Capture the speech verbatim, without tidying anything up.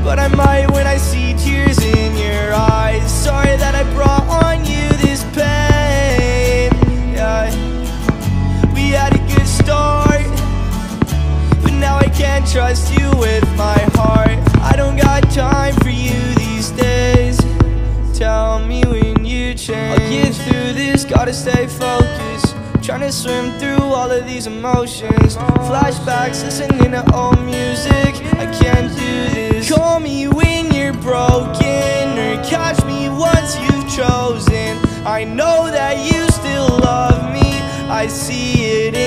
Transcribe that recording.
but I might when I see tears in your eyes. Sorry that I brought on you this pain, yeah. We had a good start, but now I can't trust you with my heart. I don't got time for you these days. Tell me when you change. I'll get through this, gotta stay focused. Trying to swim through all of these emotions. Flashbacks, listening to old music. I can't do this. Call me when you're broken, or catch me once you've chosen. I know that you still love me, I see it